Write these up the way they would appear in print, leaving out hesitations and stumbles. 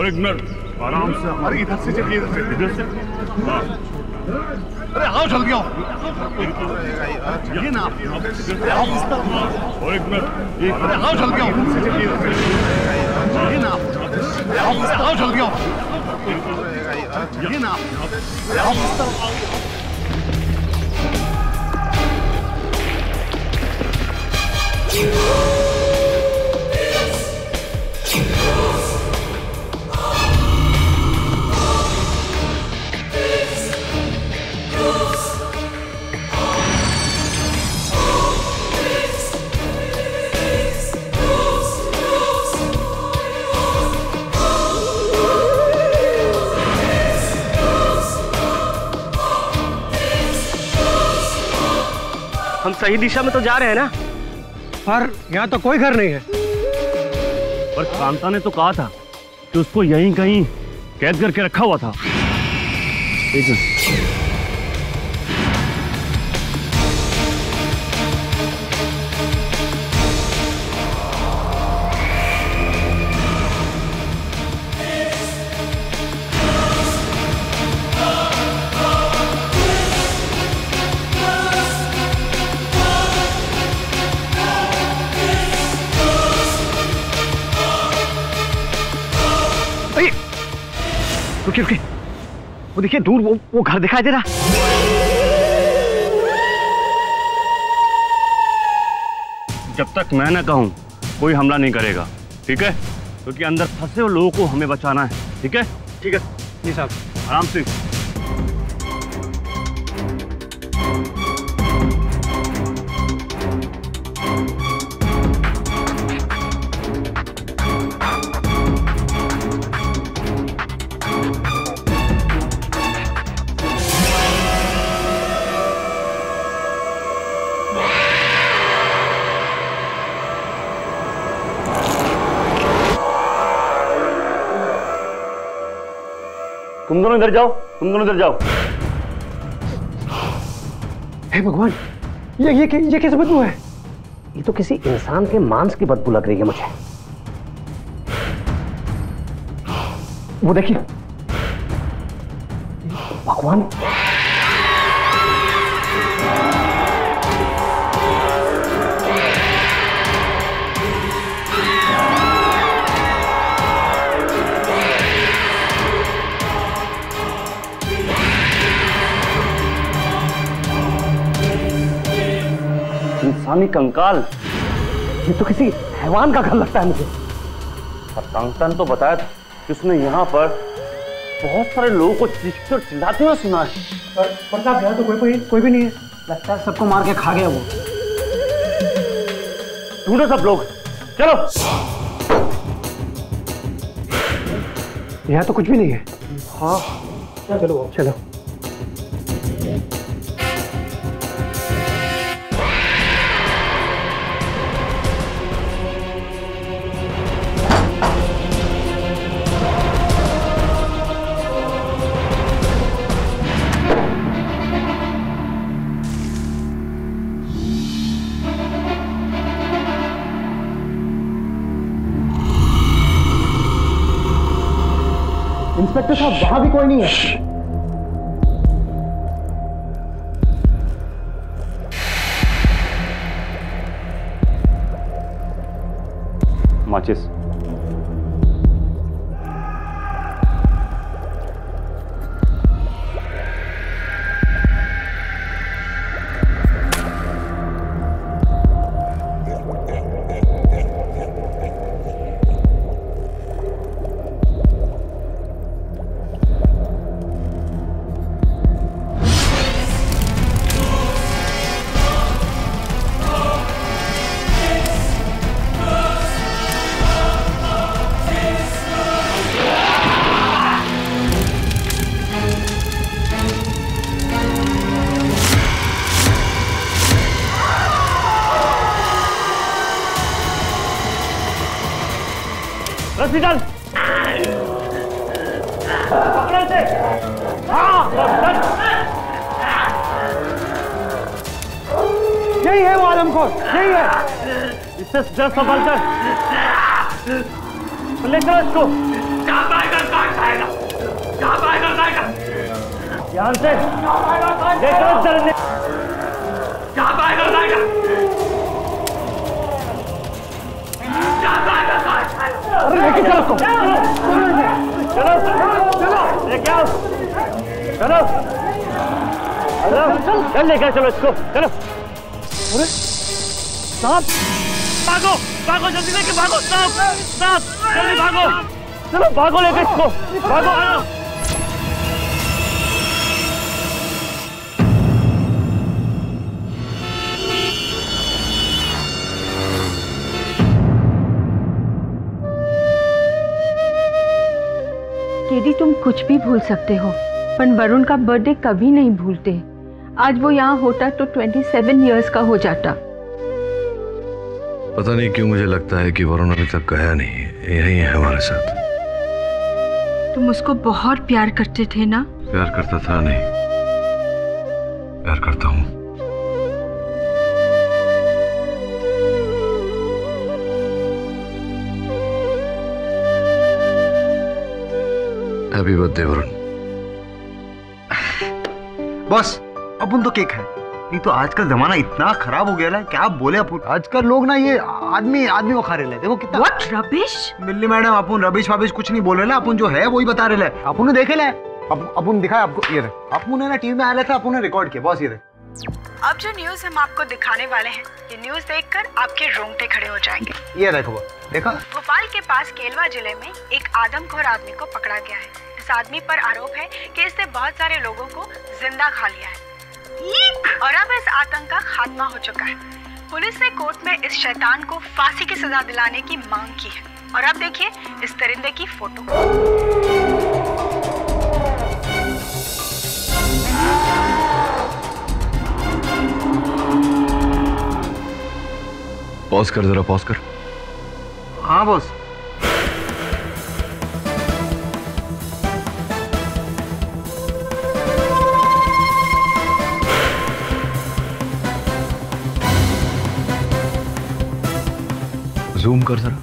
और एक मिनट आराम से। अरे इधर से चलिए, इधर से। हाँ अरे आओ जल्दी आओ, चलिए ना आप। और एक मिनट। अरे आओ जल्दी आओ, चलिए ना आप। आओ जल्दी आओ, चलिए ना आप। हम सही दिशा में तो जा रहे हैं ना? पर यहाँ तो कोई घर नहीं है। पर कांता ने तो कहा था कि उसको यहीं कहीं कैद करके रखा हुआ था। रुकिए रुकिए, वो देखिए दूर वो घर दिखाई दे रहा। जब तक मैं ना कहूं कोई हमला नहीं करेगा, ठीक है? क्योंकि अंदर फंसे हुए लोगों को हमें बचाना है, ठीक है? ठीक है जी साहब। आराम से। तुम दोनों इधर जाओ, तुम दोनों इधर जाओ। हे भगवान, ये कैसे बदबू है? ये तो किसी इंसान के मांस की बदबू लग रही है मुझे। वो देखिए, भगवान, इंसानी कंकाल। ये तो किसी हैवान का घर लगता है मुझे। और कांता ने तो बताया था कि उसने यहाँ पर बहुत सारे लोगों को चीखते और चिल्लाते हुए सुना है। पर साहब यहाँ तो कोई भी नहीं है। लगता है सबको मार के खा गया वो। ढूंढो सब लोग, चलो। यहाँ तो कुछ भी नहीं है। हाँ चलो चलो। इंस्पेक्टर साहब, वहां भी कोई नहीं है। माचिस। रस्सी डाल। पकड़ो इसे। हाँ, यही है वो आदमखोर, यही है। इससे जरा संभाल कर। ले चलो इसको। खाएगा, जहाँ पाएगा खाएगा, ध्यान से देखो चलने, जहाँ पाएगा खाएगा, जहाँ पाएगा खाएगा। अरे लेके चलो उसको, चलो चलो लेके आओ, चलो चलो चल लेके चलो इसको, चलो। अरे सांप, भागो भागो जल्दी लेके भागो, सांप सांप जल्दी भागो, चलो भागो लेके इसको, भागो आओ। केडी तुम कुछ भी भूल सकते हो, पर वरुण का बर्थडे कभी नहीं भूलते। आज वो यहाँ होता तो 27 इयर्स का हो जाता। पता नहीं क्यों मुझे लगता है कि वरुण अभी तक गया नहीं, यही है हमारे साथ। तुम उसको बहुत प्यार करते थे ना? प्यार करता था नहीं, प्यार करता हूँ। Happy birthday Varun. बस अपन तो केक है, नहीं तो आजकल जमाना इतना खराब हो गया है, क्या बोले अपन। आजकल लोग ना ये आदमी को खा रहे हैं, देखो कितना। What rubbish? मिल्ली मैडम, अपन रबिश वाबिश कुछ नहीं बोल रहे ना, अपन जो है वही बता रहे हैं। अपन ने देखे ले, अपन दिखाया आपको, ये रहे अपन ने ना टीवी में आया था, अपन ने रिकॉर्ड किया, बस ये रहे। अब जो न्यूज हम आपको दिखाने वाले हैं, ये न्यूज देखकर आपके रोंगटे खड़े हो जाएंगे। ये देखो, देखा भोपाल के पास केलवा जिले में एक आदमखोर आदमी को पकड़ा गया है। इस आदमी पर आरोप है कि इसने बहुत सारे लोगों को जिंदा खा लिया है और अब इस आतंक का खात्मा हो चुका है। पुलिस ने कोर्ट में इस शैतान को फांसी की सजा दिलाने की मांग की है। और अब देखिए इस परिंदे की फोटो। पॉज कर, जरा पॉज कर। हाँ बॉस। जूम कर जरा।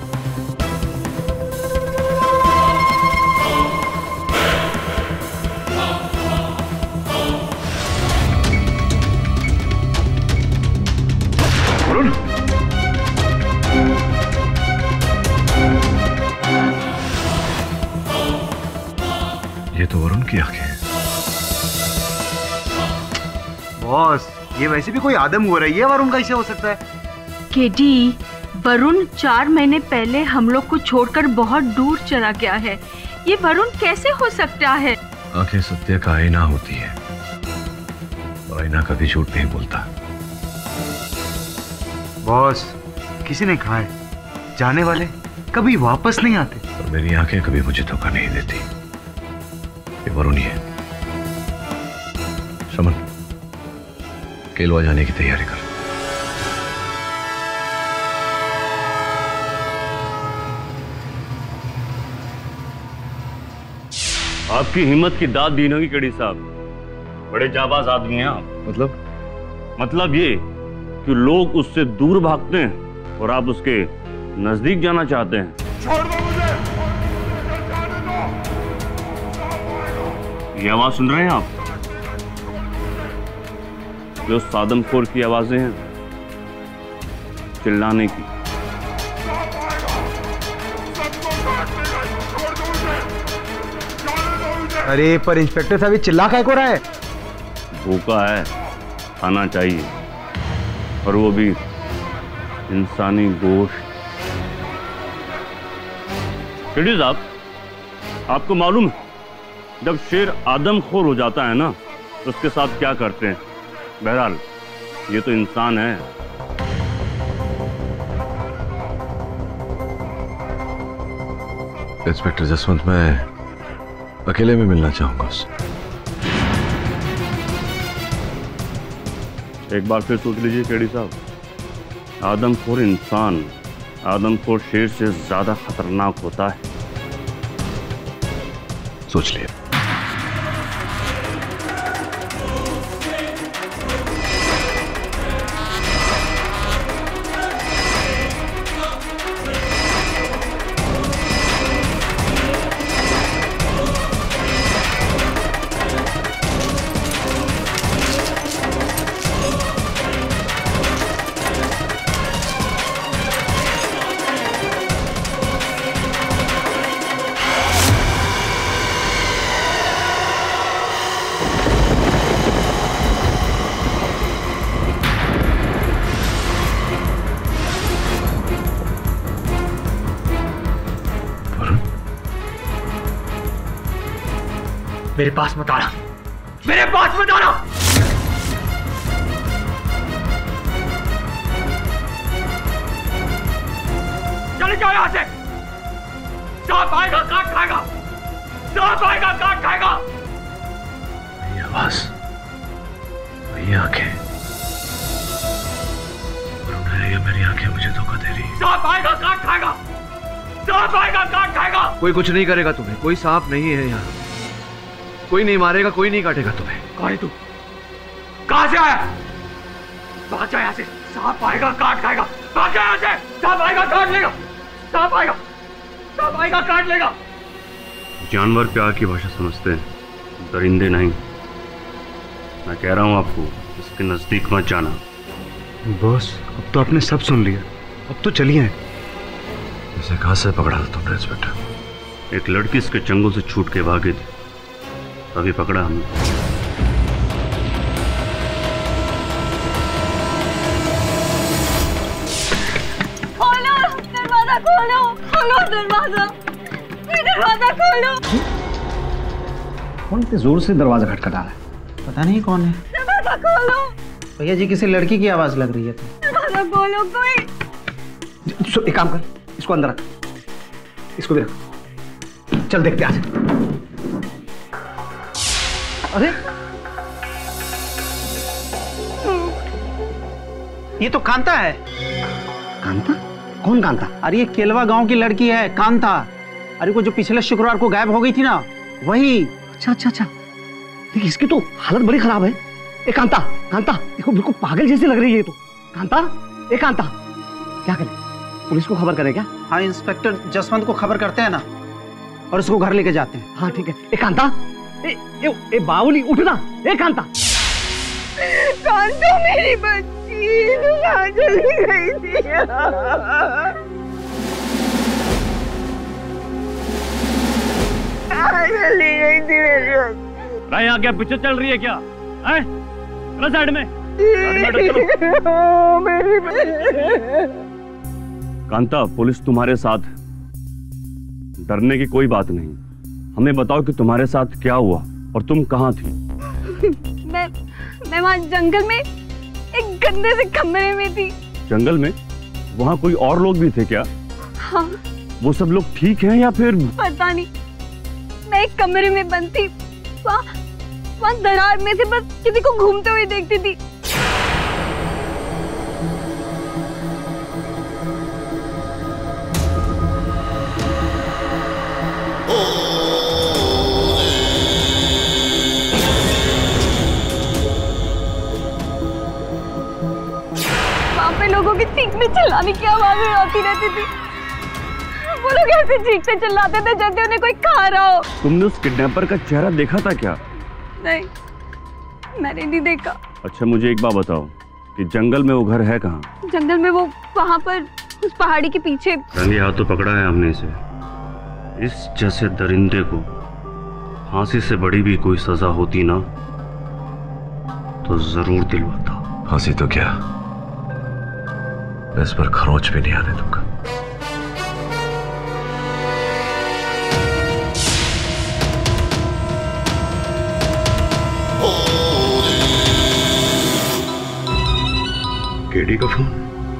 वरुण, ये तो वरुण की आंखें हैं। बॉस ये वैसे भी कोई आदम हो रही है, वरुण कैसे हो सकता है? केडी, वरुण 4 महीने पहले हम लोग को छोड़कर बहुत दूर चला गया है। ये वरुण कैसे हो सकता है? आंखें सत्य का आईना होती है और आईना कभी झूठ नहीं बोलता। बॉस किसी ने कहा है, जाने वाले कभी वापस नहीं आते। और मेरी आंखें कभी मुझे धोखा नहीं देती। ये वरुण ही है। शमन, केलवा जाने की तैयारी कर। आपकी हिम्मत की दाद दी होगी केडी साहब, बड़े जाबाज आदमी हैं आप। मतलब ये कि लोग उससे दूर भागते हैं और आप उसके नजदीक जाना चाहते हैं। छोड़ दो मुझे, जाने दो। ये आवाज सुन रहे हैं आप? जो सादमखोर की आवाजें हैं, चिल्लाने की। अरे पर इंस्पेक्टर साहब चिल्ला क्या को रहा है? भूखा है, खाना चाहिए, और वो भी इंसानी गोश्त। केडी साहब, आपको मालूम है जब शेर आदमखोर हो जाता है ना तो उसके साथ क्या करते हैं? बहरहाल ये तो इंसान है। इंस्पेक्टर जसवंत, मैं अकेले में मिलना चाहूंगा उससे। एक बार फिर सोच लीजिए केडी साहब, आदमखोर इंसान आदमखोर शेर से ज्यादा खतरनाक होता है। सोच लिया। मेरे पास मत आना, मेरे पास मत आना। चले जाओ यहां से। सांप आएगा काट खाएगा, सांप आएगा काट खाएगा। वही आवाज, वही आंखें, वरुण है या मेरी आंखें मुझे धोखा दे रही है? सांप आएगा काट खाएगा, सांप आएगा काट खाएगा। कोई कुछ नहीं करेगा तुम्हें, कोई सांप नहीं है यहाँ, कोई नहीं मारेगा, कोई नहीं काटेगा तुम्हें। कौन है तू? कहां से आया? भाग जा यहाँ से, सांप आएगा काट खाएगा। भाग जा यहाँ से, सांप आएगा काट लेगा, सांप आएगा, सांप आएगा काट लेगा। जानवर प्यार की भाषा समझते हैं, दरिंदे नहीं। मैं कह रहा हूं आपको, इसके नजदीक मत जाना। बॉस, अब तो आपने सब सुन लिया, अब तो चलिए। इसे कहां से पकड़ा था तुमने इंस्पेक्टर? एक लड़की इसके चंगुल से छूट के भागी थी, तभी पकड़ा हमने। खोलो दरवाजा, खोलो खोलो दरवाजा, दरवाजा खोलो। कौन इतने जोर से दरवाजा खटखटा रहा है? पता नहीं कौन है। दरवाजा खोलो भैया जी, किसी लड़की की आवाज लग रही है। तो दरवाजा खोलो कोई। एक काम कर, इसको अंदर रख, इसको भी रख। चल देखते आज। अरे ये तो कांता है। कांता? कौन कांता? अरे ये केलवा गांव की लड़की है कांता। अरे वो जो पिछले शुक्रवार को गायब हो गई थी ना, वही। अच्छा अच्छा अच्छा, देखिए इसकी तो हालत बड़ी खराब है। ए कांता, कांता देखो बिल्कुल पागल जैसी लग रही है ये तो। कांता, ए कांता, क्या करें? पुलिस को खबर करें क्या? हाँ, इंस्पेक्टर जसवंत को खबर करते हैं ना, और उसको घर लेके जाते हैं। हाँ ठीक है। ए कांता, ए बावली उठना। ए कांता, कांता मेरी बच्ची कहाँ चली गई थी? चली गई थी मेरी बच्ची। यहाँ क्या पिक्चर चल रही है क्या? चलो साइड में। मेरी बच्ची। कांता, पुलिस तुम्हारे साथ, डरने की कोई बात नहीं। हमें बताओ कि तुम्हारे साथ क्या हुआ और तुम कहाँ थी? मैं वहाँ जंगल में एक गंदे से कमरे में थी। जंगल में? वहाँ कोई और लोग भी थे क्या? हाँ। वो सब लोग ठीक हैं या फिर? पता नहीं, मैं एक कमरे में बंद थी, वहाँ दरार में से बस किसी को घूमते हुए देखती थी। वहाँ पे लोगों की चीखने चिल्लाने की आवाजें आती रहती थी। वो लोग ऐसे चीखते चिल्लाते थे जैसे उन्हें कोई खा रहा हो। तुमने उस किडनैपर का चेहरा देखा था क्या? नहीं, मैंने नहीं देखा। अच्छा मुझे एक बात बताओ कि जंगल में वो घर है कहाँ? जंगल में वो वहाँ पर उस पहाड़ी के पीछे। रंगे हाथों पकड़ा है हमने इसे। इस जैसे दरिंदे को फांसी से बड़ी भी कोई सजा होती ना तो जरूर दिलवाता। फांसी तो क्या, मैं इस पर खरोच भी नहीं आने दूंगा। केडी का फोन?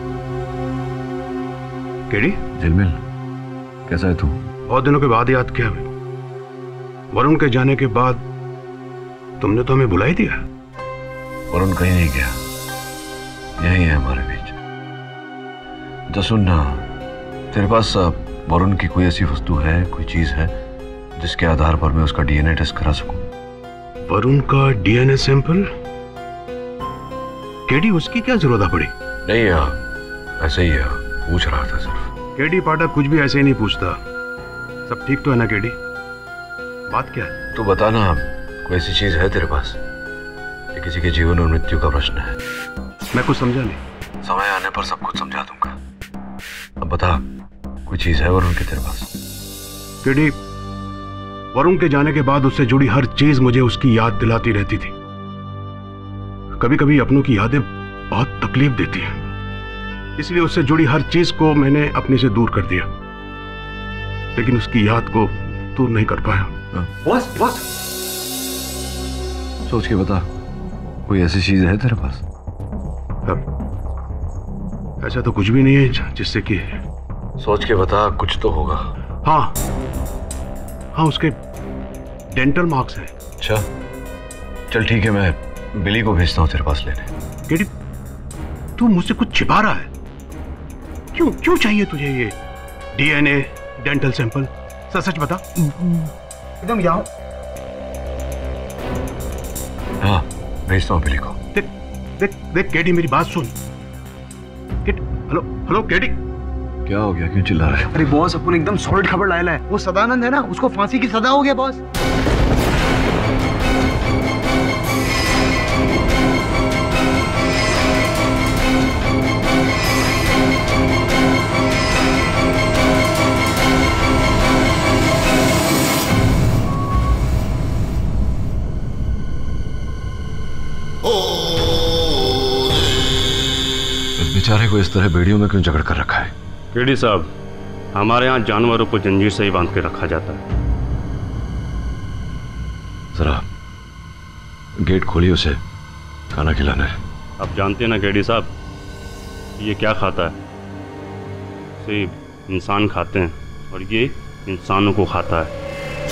केडी? झिलमिल, कैसा है तू? बहुत दिनों के बाद याद किया हमें। वरुण के जाने के बाद तुमने तो हमें बुला ही दिया। वरुण कहीं नहीं गया, यही है हमारे बीच। तो सुन ना, तेरे पास वरुण की कोई ऐसी वस्तु है, कोई चीज है जिसके आधार पर मैं उसका डीएनए टेस्ट करा सकूं? वरुण का डीएनए सैंपल? केडी, उसकी क्या जरूरत पड़ी? नहीं यार, ऐसे ही है, पूछ रहा था सिर्फ। केडी पाठक कुछ भी ऐसे ही नहीं पूछता। सब ठीक तो है ना केडी? बात क्या है? तू बता ना, कोई ऐसी चीज है तेरे पास? ये किसी के जीवन और मृत्यु का प्रश्न है। मैं कुछ समझा नहीं। समय आने पर सब कुछ समझा दूंगा। अब बता, कोई चीज है वरुण की तेरे पास? केडी, वरुण के जाने के बाद उससे जुड़ी हर चीज मुझे उसकी याद दिलाती रहती थी। कभी कभी अपनों की यादें बहुत तकलीफ देती हैं, इसलिए उससे जुड़ी हर चीज को मैंने अपने से दूर कर दिया, लेकिन उसकी याद को दूर नहीं कर पाया। बॉस, बॉस, सोच के बता, कोई ऐसी चीज है तेरे पास? ऐसा तो कुछ भी नहीं है जिससे कि। सोच के बता, कुछ तो होगा। हाँ हाँ, उसके डेंटल मार्क्स हैं। अच्छा चल ठीक है, मैं बिली को भेजता हूँ तेरे पास लेने। केडी, तू मुझसे कुछ छिपा रहा है? क्यों क्यों चाहिए तुझे ये डीएनए डेंटल सैंपल? सच बता। एकदम यहाँ। हाँ भेजता हूँ बिली को। देख देख देख केडी, मेरी बात सुन। हेलो हेलो केडी, क्या हो गया, क्यों चिल्ला रहा है? अरे बॉस, अपन एकदम सॉलिड खबर लाया है। वो सदानंद है ना, उसको फांसी की सजा हो गया बॉस। इस बेचारे को इस तरह बेड़ियों में क्यों जकड़ कर रखा है? केडी साहब, हमारे यहाँ जानवरों को जंजीर से ही बांध के रखा जाता है। जरा गेट खोलिए, उसे खाना खिलाना है। आप जानते हैं ना केडी साहब, ये क्या खाता है? इसे इंसान खाते हैं और ये इंसानों को खाता है।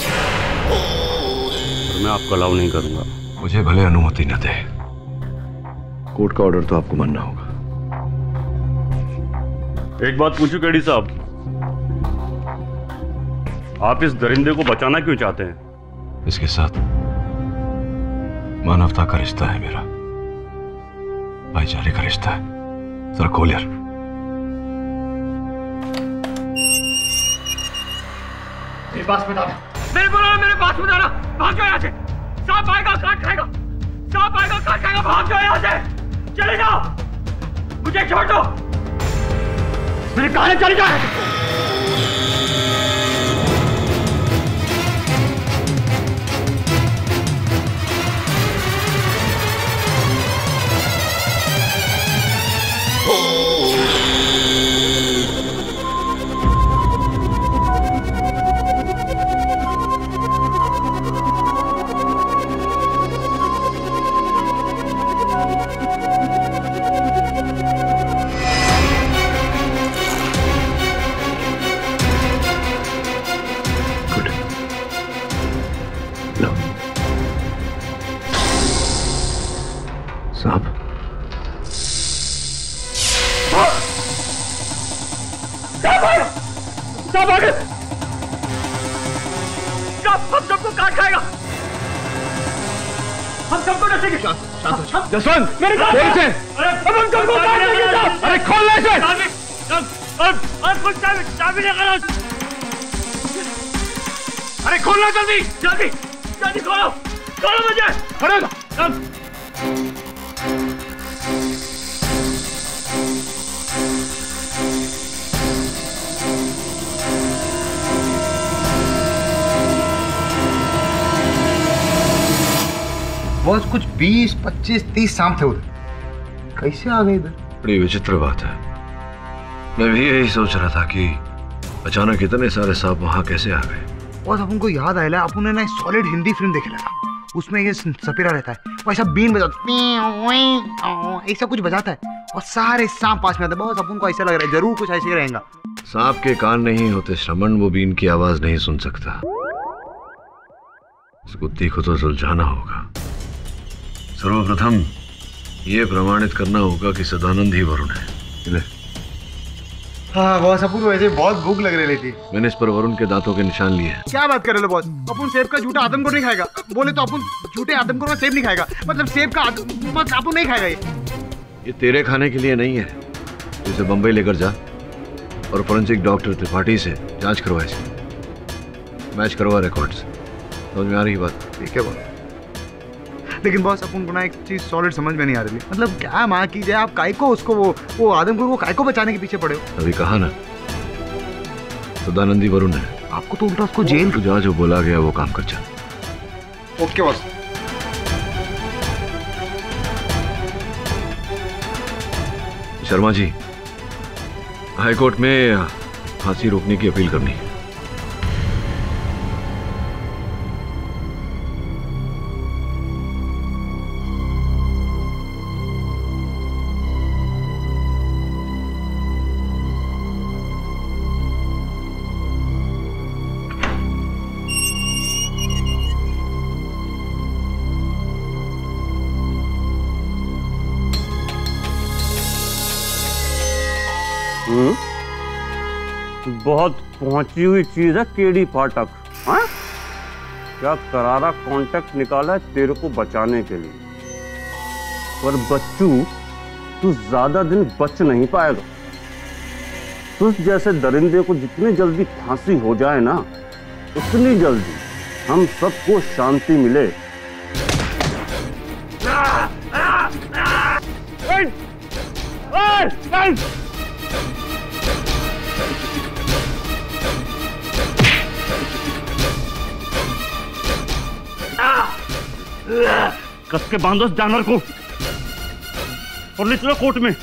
और मैं आपको अलाउ नहीं करूँगा। मुझे भले अनुमति न दे, कोर्ट का ऑर्डर तो आपको मानना होगा। एक बात पूछूं केडी साहब, आप इस दरिंदे को बचाना क्यों चाहते हैं? इसके साथ मानवता का रिश्ता है मेरा, भाईचारे का रिश्ता है। जरा खोल यार। मेरे पास बता दो, मेरे पास बता रहा। भाग जाओ यहाँ से, सांप आएगा काट खाएगा, सांप आएगा काट खाएगा। भाग जाओ यहाँ से, चले जाओ, मुझे छोड़ दो। मेरे कहा चले जाओ। सांप हम सबको काट खाएगा, हम सबको नसेंगे। जसवंत, मेरे साथ से। अरे हम सबको काट देंगे। अरे खोल ले इसे। कुछ चाबी लेकर, अरे खोलना जल्दी। जल्दी जल्दी खोलो, खोलो मुझे। खड़े बॉस, कुछ 20, 25, 30 सांप थे उधर, कैसे आ गए इधर? बड़ी विचित्र बात है। मैं भी यही सोच रहा था कि अचानक इतने सारे सांप वहां कैसे आ गए। बॉस, अपन को याद आया, अपन ने ना सॉलिड हिंदी फिल्म देखे लगा, उसमें ये सपेरा रहता है, वो ऐसा बीन बजाता, ऐसा कुछ बजाता है और सारे सांप पास में आते हैं। बॉस, अपन को ऐसा लग रहा है जरूर कुछ ऐसे ही रहेगा। सांप के कान नहीं होते श्रवण, वो बीन की आवाज नहीं सुन सकता। इस कुत्ती को तो सुलझाना होगा। सर्वप्रथम ये प्रमाणित करना होगा कि सदानंद ही वरुण है। ले। हाँ बॉस, अपन को वैसे बहुत भूख लग रही थी। मैंने इस पर वरुण के दांतों के निशान लिए हैं। क्या बात कर रहे हो बॉस? अपन सेब का झूठा आदमखोर नहीं खाएगा। बोले तो अपन झूठे आदमखोर का सेब नहीं खाएगा, मतलब सेब का अपन नहीं खाएगा। ये तेरे खाने के लिए नहीं है। इसे बंबई लेकर जा और फोरेंसिक डॉक्टर त्रिपाठी से जांच करवा, इसे मैच करवा रिकॉर्ड्स। समझ में आ रही बात? ठीक है बॉस। लेकिन बॉस, अपन को ना एक चीज सॉलिड समझ में नहीं आ रही, मतलब क्या माँ की जाए, आप काय को उसको वो आदमखोर को काय को बचाने के पीछे पड़े हो? अभी कहा ना, सदानंदी वरुण है। आपको तो उल्टा उसको जेल। तू जा, जो बोला गया वो काम कर जा। Okay boss. Sharma ji, high court में फांसी रोकने की अपील करनी है। बहुत पहुंची हुई चीज है केडी फाटक। हाँ? क्या करारा कॉन्टेक्ट निकाला है तेरे को बचाने के लिए, पर बच्चू तू ज्यादा दिन बच नहीं पाएगा। तुझ जैसे दरिंदे को जितनी जल्दी फांसी हो जाए ना, उतनी जल्दी हम सबको शांति मिले। कस के बांधो इस जानवर को और ले चलो कोर्ट में।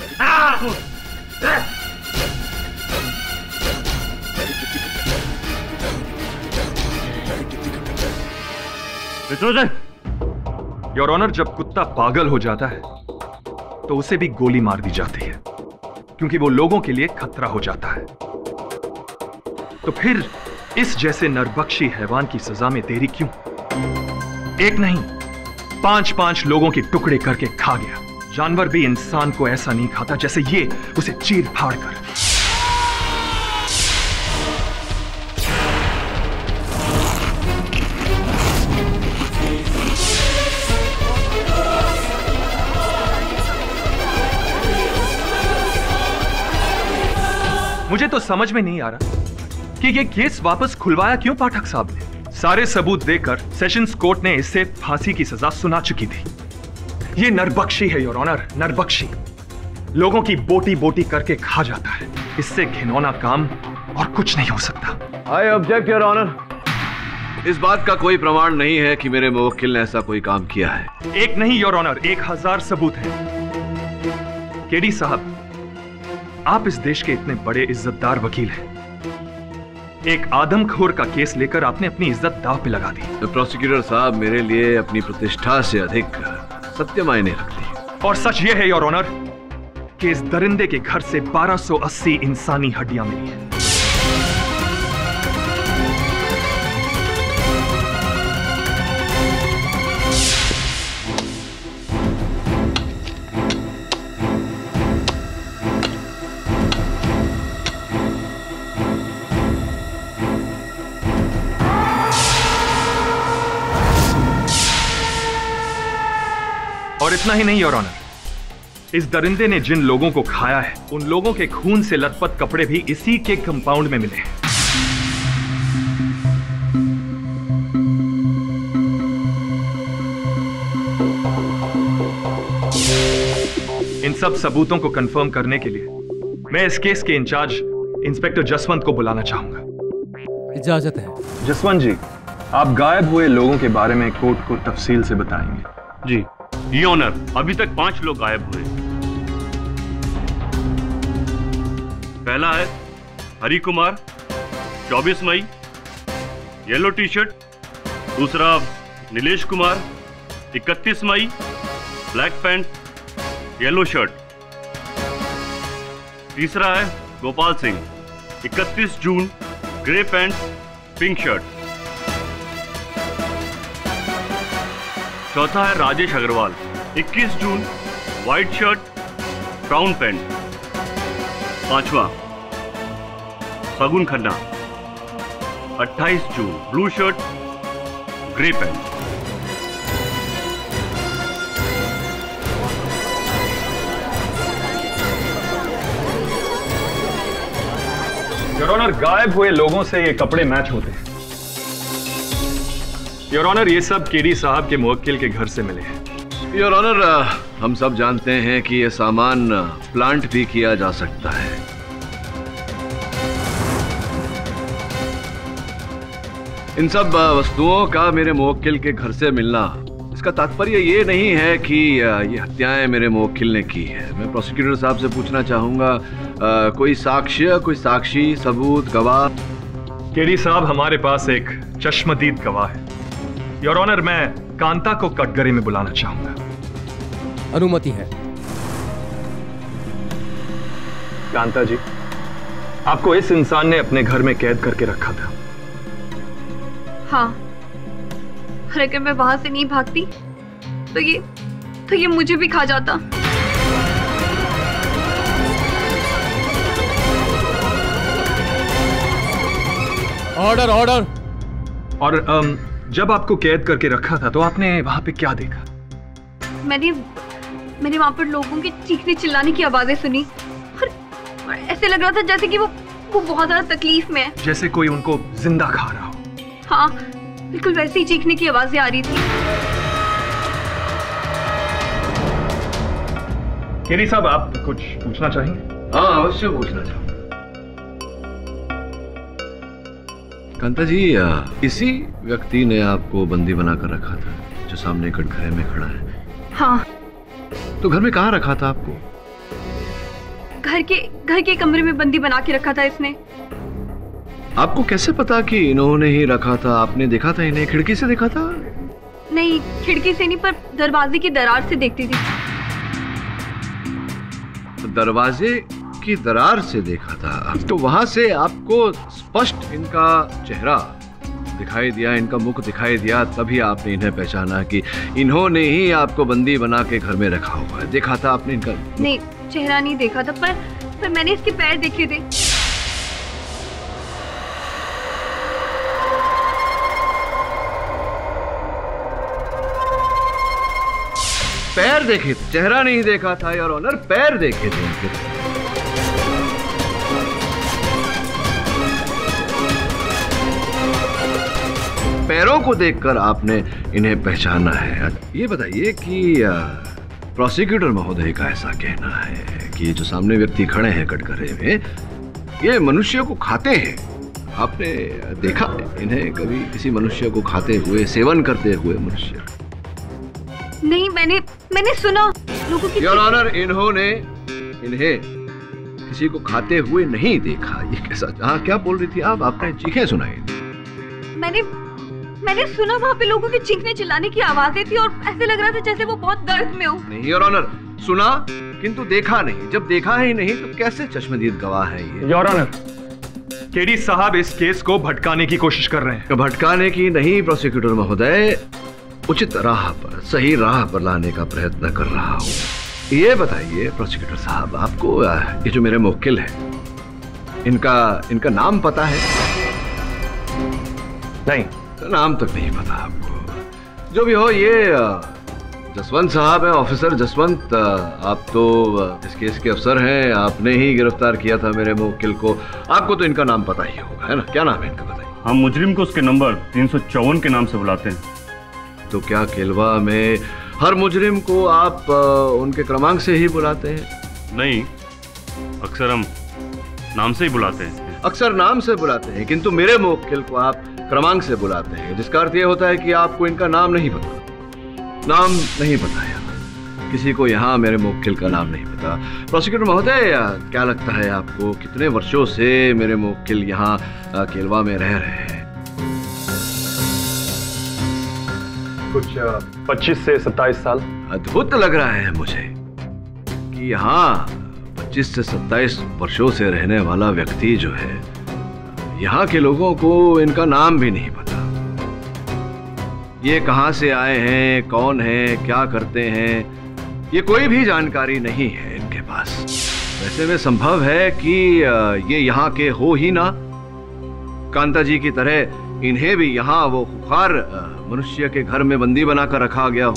योर ऑनर, जब कुत्ता पागल हो जाता है तो उसे भी गोली मार दी जाती है, क्योंकि वो लोगों के लिए खतरा हो जाता है। तो फिर इस जैसे नरबख्शी हैवान की सजा में देरी क्यों? एक नहीं 5-5 लोगों के टुकड़े करके खा गया। जानवर भी इंसान को ऐसा नहीं खाता जैसे ये उसे चीर फाड़ कर। मुझे तो समझ में नहीं आ रहा कि ये केस वापस खुलवाया क्यों पाठक साहब ने। सारे सबूत देकर सेशंस कोर्ट ने इसे फांसी की सजा सुना चुकी थी। ये नरबख्शी है योर ऑनर, नरबख्शी। लोगों की बोटी बोटी करके खा जाता है। इससे घिनौना काम और कुछ नहीं हो सकता। I object your honour. इस बात का कोई प्रमाण नहीं है कि मेरे मुवक्किल ने ऐसा कोई काम किया है। एक नहीं योर ऑनर, 1000 सबूत हैं। केडी साहब, आप इस देश के इतने बड़े इज्जतदार वकील हैं। एक आदमखोर का केस लेकर आपने अपनी इज्जत दांव पे लगा दी। तो प्रोसिक्यूटर साहब, मेरे लिए अपनी प्रतिष्ठा से अधिक सत्य मायने रखती है। और सच यह है योर ऑनर कि इस दरिंदे के घर से 1280 इंसानी हड्डियां मिली हैं। और इतना ही नहीं योर ऑनर, इस दरिंदे ने जिन लोगों को खाया है उन लोगों के खून से लथपथ कपड़े भी इसी के कंपाउंड में मिले हैं। इन सब सबूतों को कंफर्म करने के लिए मैं इस केस के इंचार्ज इंस्पेक्टर जसवंत को बुलाना चाहूंगा। इजाजत है। जसवंत जी, आप गायब हुए लोगों के बारे में कोर्ट को तफसील से बताएंगे। जी ये ऑनर, अभी तक 5 लोग गायब हुए। पहला है हरि कुमार, 24 मई, येलो टी शर्ट। दूसरा नीलेश कुमार, 31 मई, ब्लैक पैंट, येलो शर्ट। तीसरा है गोपाल सिंह, 31 जून, ग्रे पैंट, पिंक शर्ट। चौथा है राजेश अग्रवाल, 21 जून, व्हाइट शर्ट, ब्राउन पैंट। पांचवा फगुन खन्ना, 28 जून, blue shirt, grey pant. Your honour, गायब हुए लोगों से ये कपड़े मैच होते हैं। योर ऑनर, ये सब केडी साहब के मुवक्किल के घर से मिले हैं। योर ऑनर, हम सब जानते हैं कि यह सामान प्लांट भी किया जा सकता है। इन सब वस्तुओं का मेरे मुवक्किल के घर से मिलना, इसका तात्पर्य ये नहीं है कि ये हत्याएं मेरे मुवक्किल ने की है। मैं प्रोसिक्यूटर साहब से पूछना चाहूंगा, कोई साक्ष्य, कोई साक्षी, सबूत, गवाह? केडी साहब, हमारे पास एक चश्मदीद गवाह है। योर ऑनर, मैं कांता को कटघरे में बुलाना चाहूंगा। अनुमति है। कांता जी, आपको इस इंसान ने अपने घर में कैद करके रखा था। हाँ, लेकिन मैं वहां से नहीं भागती तो ये मुझे भी खा जाता। Order order. और जब आपको कैद करके रखा था तो आपने वहां पे क्या देखा? मैंने वहां पर लोगों के चीखने चिल्लाने की आवाजें सुनी और ऐसे लग रहा था जैसे कि वो बहुत ज्यादा तकलीफ में है, जैसे कोई उनको जिंदा खा रहा हो। हाँ, बिल्कुल वैसे ही चीखने की आवाजें आ रही थी। केरी साहब, आप कुछ पूछना चाहेंगे? हाँ, अवश्य पूछना चाहूंगा। कांता जी, इसी व्यक्ति ने आपको बंदी बनाकर रखा था जो सामने कटघरे में खड़ा है? हाँ। तो घर में कहाँ रखा था आपको? घर के कमरे में बंदी बना के रखा था इसने। आपको कैसे पता कि इन्होंने ही रखा था? आपने देखा था इन्हें? खिड़की से देखा था? नहीं, खिड़की से नहीं, पर दरवाजे की दरार से देखती थी। दरवाजे की दरार से देखा था, तो वहां से आपको स्पष्ट इनका चेहरा दिखाई दिया, इनका मुख दिखाई दिया, तभी आपने इन्हें पहचाना कि इन्होंने ही आपको बंदी बना के घर में रखा हुआ है। देखा था आपने इनका? नहीं, चेहरा नहीं देखा था, पर मैंने इसके पैर देखे थे। पैर देखे थे, चेहरा नहीं देखा था योर ऑनर, पैर देखे थे इनके। पैरों को देखकर आपने इन्हें पहचाना है। ये बताइए कि प्रोसिक्यूटर महोदय का ऐसा कहना है कि जो सामने व्यक्ति खड़े हैं कटघरे में, ये मनुष्य को खाते हैं। आपने देखा इन्हें कभी किसी मनुष्य को खाते हुए, सेवन करते हुए मनुष्य? नहीं, मैंने सुना लोगों की। योर ऑनर, इन्होंने इन्हें किसी को खाते हुए नहीं देखा। ये कैसा? हाँ, क्या बोल रही थी आप? आपने चीखें सुनाई? मैंने सुना वहाँ पे लोगों के चीखने चिल्लाने की आवाजें थी और ऐसे लग रहा था जैसे वो बहुत दर्द में हो। नहीं योर ऑनर, सुना किंतु देखा नहीं। जब देखा ही नहीं तो कैसे चश्मदीद गवाह है ये? योर ऑनर, केडी साहब इस केस को भटकाने की कोशिश कर रहे हैं। भटकाने की नहीं प्रोसिक्यूटर महोदय, उचित राह पर, सही राह पर लाने का प्रयत्न कर रहा हूँ। ये बताइए प्रोसिक्यूटर साहब, आपको ये जो मेरे मुवक्किल है, इनका नाम पता है? नहीं, नाम तक नहीं पता आपको। जो भी हो, ये जसवंत साहब है, ऑफिसर जसवंत। आप तो इस केस के अफसर हैं, आपने ही गिरफ्तार किया था मेरे मुवक्किल को। आपको तो इनका नाम पता ही होगा, है ना? क्या नाम है इनका, बताइए। हम मुजरिम को उसके नंबर 354 के नाम से बुलाते हैं। तो क्या केलवा में हर मुजरिम को आप उनके क्रमांक से ही बुलाते हैं? नहीं, अक्सर हम नाम से ही बुलाते हैं। अक्सर नाम से बुलाते हैं, किंतु मेरे मुवक्किल को आप क्रमांक से बुलाते हैं, जिसका अर्थ यह होता है कि आपको इनका नाम नहीं पता। नाम नहीं पता है किसी को यहाँ, मेरे मुवक्किल का नाम नहीं पता। प्रोसिक्यूटर महोदय, क्या लगता है आपको कितने वर्षों से मेरे मुवक्किल यहाँ केलवा में रह रहे हैं? कुछ 25 से 27 साल। अद्भुत लग रहा है मुझे कि यहाँ 25 से 27 वर्षों से रहने वाला व्यक्ति जो है, यहाँ के लोगों को इनका नाम भी नहीं पता। ये कहाँ से आए हैं, कौन है, क्या करते हैं, ये कोई भी जानकारी नहीं है इनके पास। वैसे में संभव है कि ये यहाँ के हो ही ना। कांता जी की तरह इन्हें भी यहाँ वो खुखार मनुष्य के घर में बंदी बनाकर रखा गया हो।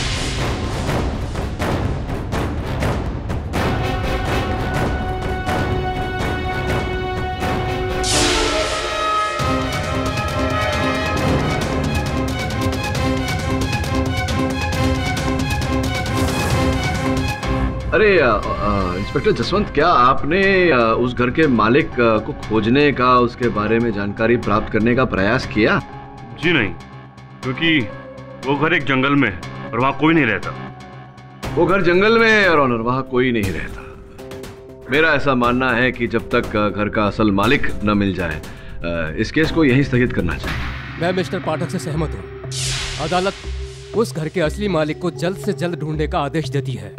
अरे इंस्पेक्टर जसवंत, क्या आपने उस घर के मालिक को खोजने का, उसके बारे में जानकारी प्राप्त करने का प्रयास किया? जी नहीं, क्योंकि वो घर एक जंगल में है और वहाँ कोई नहीं रहता। वो घर जंगल में है और ऑनर, वहाँ कोई नहीं रहता। मेरा ऐसा मानना है कि जब तक घर का असल मालिक न मिल जाए, इस केस को यहीं स्थगित करना चाहिए। मैं मिस्टर पाठक से सहमत हूँ। अदालत उस घर के असली मालिक को जल्द से जल्द ढूंढने का आदेश देती है।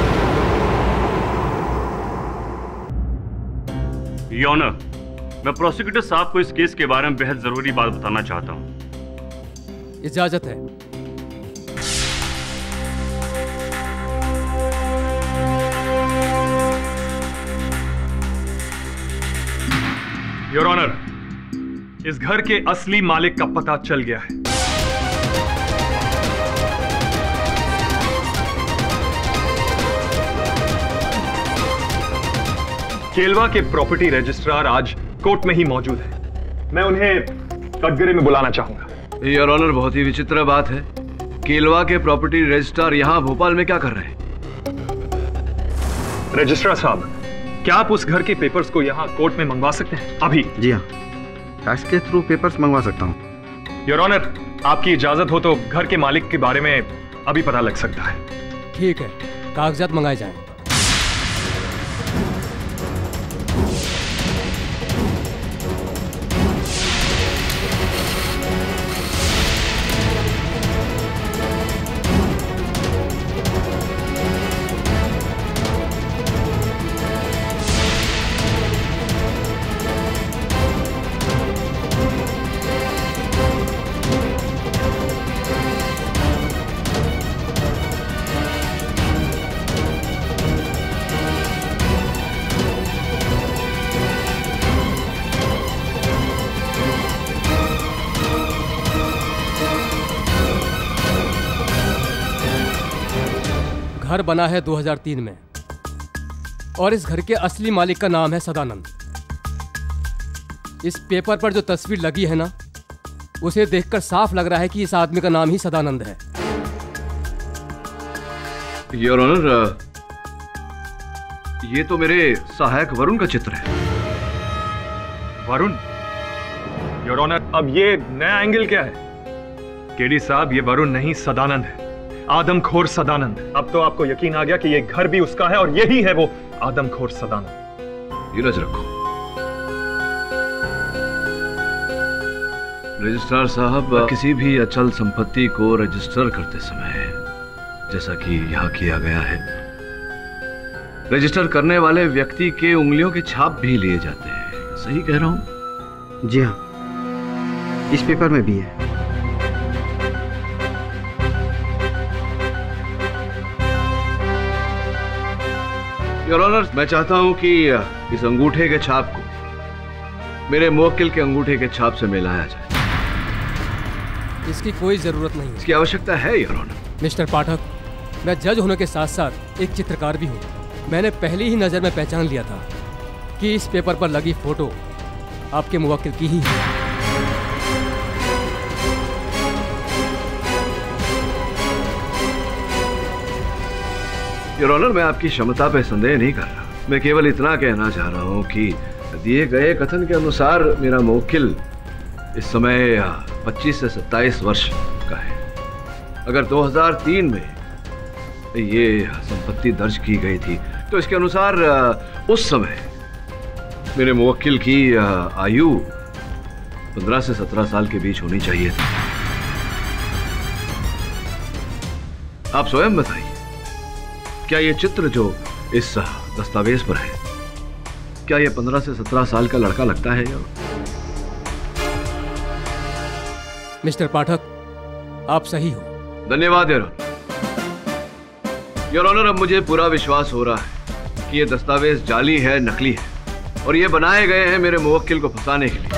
योर ऑनर, मैं प्रोसिक्यूटर साहब को इस केस के बारे में बेहद जरूरी बात बताना चाहता हूं। इजाजत है। योर ऑनर, इस घर के असली मालिक का पता चल गया है। केलवा के प्रॉपर्टी रजिस्ट्रार आज कोर्ट में ही मौजूद है। मैं उन्हें कटघरे में बुलाना चाहूंगा। योर ऑनर, बहुत ही विचित्र बात है। केलवा के प्रॉपर्टी रजिस्ट्रार यहाँ भोपाल में क्या कर रहे हैं? रजिस्ट्रार साहब, क्या आप उस घर के पेपर्स को यहाँ कोर्ट में मंगवा सकते हैं अभी? जी हाँ, फैक्स के थ्रू पेपर्स मंगवा सकता हूँ। योर ऑनर, आपकी इजाजत हो तो घर के मालिक के बारे में अभी पता लग सकता है। ठीक है, कागजात मंगाए जाएं। घर बना है 2003 में और इस घर के असली मालिक का नाम है सदानंद। इस पेपर पर जो तस्वीर लगी है ना, उसे देखकर साफ लग रहा है कि इस आदमी का नाम ही सदानंद है। योर ऑनर, ये तो मेरे सहायक वरुण का चित्र है। वरुण? योर ऑनर, अब ये नया एंगल क्या है? केडी साहब, ये वरुण नहीं सदानंद है, आदमखोर सदानंद। अब तो आपको यकीन आ गया कि ये घर भी उसका है और यही है वो आदमखोर सदानंद। धीरज रखो रजिस्ट्रार साहब, किसी भी अचल संपत्ति को रजिस्टर करते समय, जैसा कि यहाँ किया गया है, रजिस्टर करने वाले व्यक्ति के उंगलियों के छाप भी लिए जाते हैं। सही कह रहा हूं? जी हाँ, इस पेपर में भी है। योर ऑनर, मैं चाहता हूं कि इस अंगूठे के छाप को मेरे मुवक्किल के अंगूठे के छाप से मिलाया जाए। इसकी कोई जरूरत नहीं है। इसकी आवश्यकता है योर ऑनर। मिस्टर पाठक, मैं जज होने के साथ साथ एक चित्रकार भी हूँ। मैंने पहली ही नजर में पहचान लिया था कि इस पेपर पर लगी फोटो आपके मुवक्किल की ही है। योर ऑनर, मैं आपकी क्षमता पे संदेह नहीं कर रहा। मैं केवल इतना कहना चाह रहा हूं कि दिए गए कथन के अनुसार मेरा मुवक्किल इस समय 25 से 27 वर्ष का है। अगर 2003 में ये संपत्ति दर्ज की गई थी तो इसके अनुसार उस समय मेरे मुवक्किल की आयु 15 से 17 साल के बीच होनी चाहिए थी। आप स्वयं बताइए, क्या ये चित्र जो इस दस्तावेज पर है, क्या ये 15 से 17 साल का लड़का लगता है? मिस्टर पाठक, आप सही हो। धन्यवाद योर ऑनर। अब मुझे पूरा विश्वास हो रहा है कि ये दस्तावेज जाली है, नकली है और ये बनाए गए हैं मेरे मुवक्किल को फंसाने के लिए।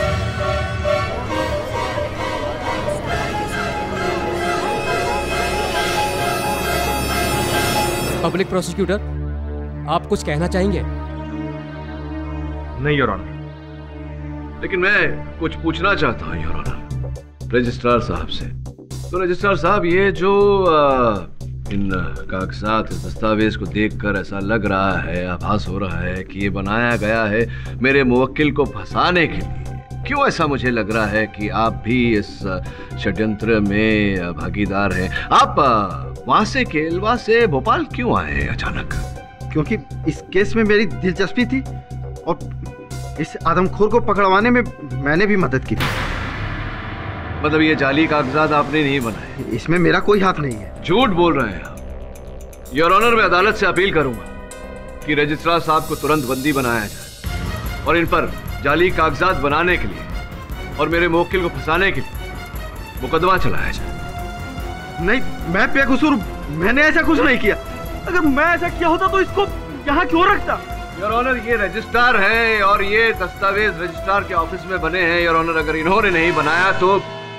पब्लिक प्रोसिक्यूटर, आप कुछ कहना चाहेंगे? नहीं योर ऑनर। लेकिन मैं कुछ पूछना चाहता हूं योर ऑनर रजिस्ट्रार साहब से। तो रजिस्ट्रार साहब, ये जो इन कागजात, इस दस्तावेज को देखकर ऐसा लग रहा है, आभास हो रहा है कि ये बनाया गया है मेरे मुवक्किल को फंसाने के लिए। क्यों ऐसा मुझे लग रहा है कि आप भी इस षड्यंत्र में भागीदार हैं? आप वहां से, केलवा से भोपाल क्यों आए अचानक? क्योंकि इस केस में मेरी दिलचस्पी थी और इस आदमखोर को पकड़वाने में मैंने भी मदद की थी। मतलब ये जाली कागजात आपने नहीं बनाए? इसमें मेरा कोई हाथ नहीं है। झूठ बोल रहे हैं आप। योर ऑनर, मैं अदालत से अपील करूंगा कि रजिस्ट्रार साहब को तुरंत बंदी बनाया जाए और इन पर जाली कागजात बनाने के लिए और मेरे मुवक्किल को फंसाने के लिए मुकदमा चलाया जाए। नहीं, मैं बेकसूर, मैंने ऐसा कुछ नहीं किया। अगर मैं ऐसा किया होता तो इसको यहाँ क्यों रखता? योर ऑनर, ये रजिस्ट्रार है और ये दस्तावेज रजिस्ट्रार के ऑफिस में बने हैं। योर ऑनर, अगर इन्होंने नहीं बनाया तो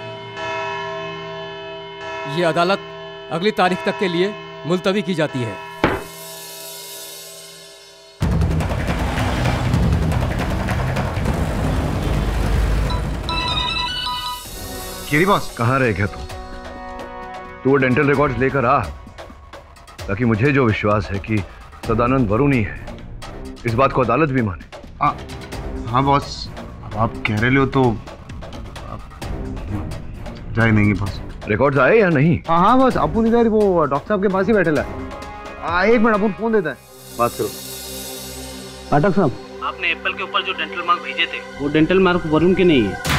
ये अदालत अगली तारीख तक के लिए मुलतवी की जाती है। केरी बॉस, कहाँ रह गया तू वो डेंटल रिकॉर्ड्स लेकर आ, ताकि मुझे जो विश्वास है कि सदानंद वरुण ही है, इस बात को अदालत भी माने। हाँ बॉस, अब आप कह रहे हो तो जाए नहीं बॉस। रिकॉर्ड्स आए या नहीं? हाँ बॉस, अपन इधर वो डॉक्टर साहब के पास ही बैठे है। एक मिनट, अपन फोन देता है, बात करो। पाठक साहब, आपने एप्पल के ऊपर जो डेंटल मार्क भेजे थे, वो डेंटल मार्क वरुण के नहीं है।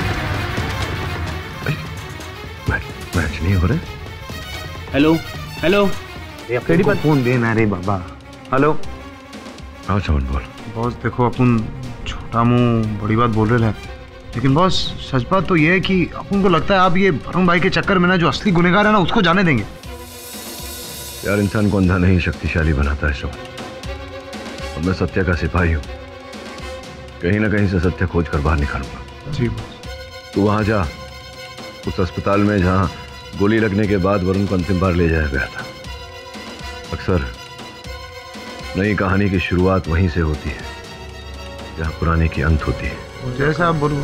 मैच नहीं हो रहे। हेलो हेलो, केडी पर फोन देना रे बाबा। हेलो। हाँ चमन बोल। बॉस देखो, अपन छोटा मुंह बड़ी बात बोल रहे हैं, लेकिन बॉस सच बात तो ये है कि अपन को लगता है आप ये वरुण भाई के चक्कर में ना जो असली गुनहगार है ना उसको जाने देंगे। यार, इंसान को अंधा नहीं शक्तिशाली बनाता है सब। और मैं सत्य का सिपाही हूँ, कहीं ना कहीं से सत्य खोज कर बाहर निकालूंगा। जी बॉस। तू वहां जा, उस अस्पताल में जहाँ गोली लगने के बाद वरुण को अंतिम बार ले जाया गया था। अक्सर नई कहानी की शुरुआत वहीं से होती है जहाँ पुराने की अंत होती है। जैसा आप बोलो।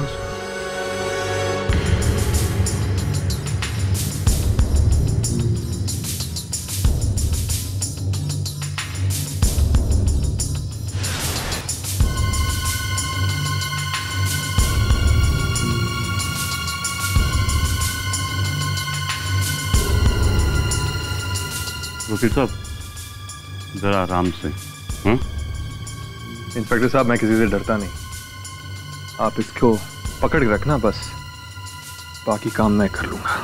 वकील साहब, जरा आराम से। इंस्पेक्टर साहब, मैं किसी से डरता नहीं, आप इसको पकड़ के रखना, बस बाकी काम मैं कर लूंगा।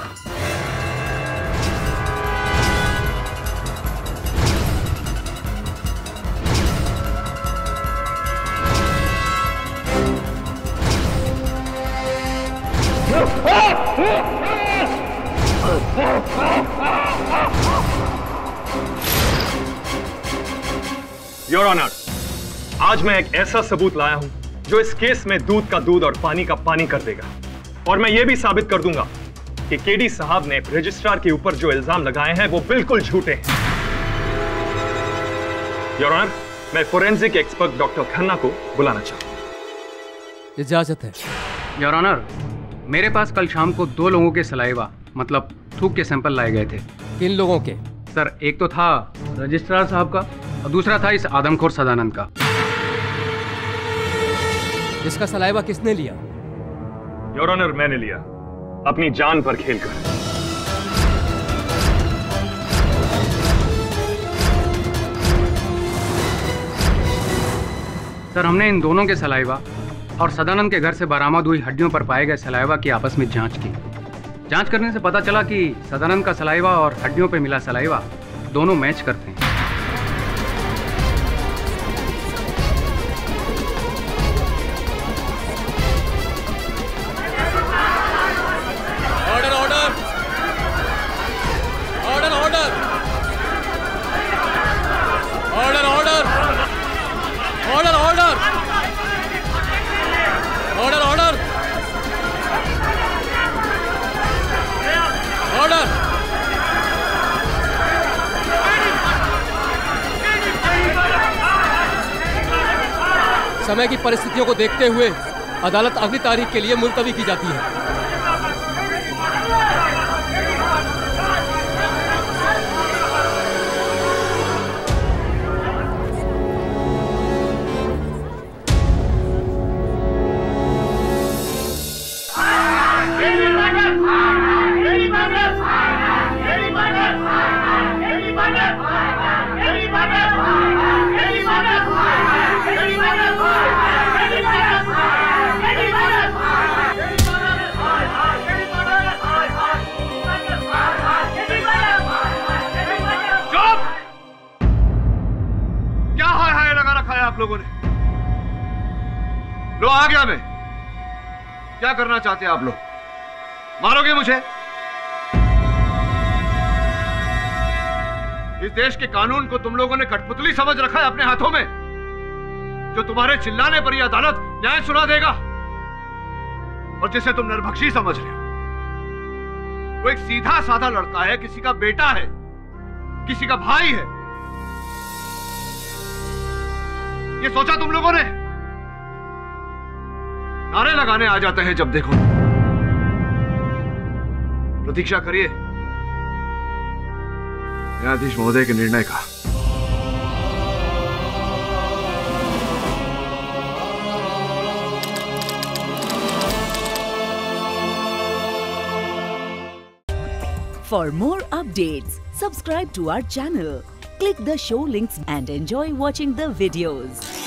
योर ऑनर, आज मैं एक ऐसा सबूत लाया हूं जो इस केस में दूध का दूध और पानी का पानी कर देगा। और मैं यह भी साबित कर दूंगा कि केडी साहब ने रजिस्ट्रार के ऊपर जो इल्जाम लगाए हैं वो बिल्कुल झूठे हैं। योर ऑनर, मैं फोरेंसिक एक्सपर्ट डॉक्टर खन्ना को बुलाना चाहता हूं। इजाजत है। योर ऑनर, मेरे पास कल शाम को 2 लोगों के सलाइवा मतलब थूक के सैंपल लाए गए थे। किन लोगों के? सर, एक तो था रजिस्ट्रार साहब का और दूसरा था इस आदमखोर सदानंद का। इसका सलाइवा किसने लिया? योर ऑनर, मैंने लिया, अपनी जान पर खेलकर। सर, हमने इन दोनों के सलाइवा और सदानंद के घर से बरामद हुई हड्डियों पर पाए गए सलाइवा की आपस में जांच की। जांच करने से पता चला कि सदानंद का सलाइवा और हड्डियों पर मिला सलाइवा दोनों मैच करते हैं। समय की परिस्थितियों को देखते हुए अदालत अगली तारीख के लिए मुलतवी की जाती है। आप लोगों ने लो, आ गया मैं। क्या करना चाहते हैं आप लोग? मारोगे मुझे? इस देश के कानून को तुम लोगों ने कठपुतली समझ रखा है अपने हाथों में। जो तुम्हारे चिल्लाने पर यह अदालत न्याय सुना देगा, और जिसे तुम निर्भक्षी समझ रहे हो, वो एक सीधा साधा लड़का है, किसी का बेटा है, किसी का भाई है। ये सोचा तुम लोगों ने? नारे लगाने आ जाते हैं जब देखो। प्रतीक्षा करिए न्यायाधीश महोदय के निर्णय का। For more updates, subscribe to our channel, click the show links and enjoy watching the videos.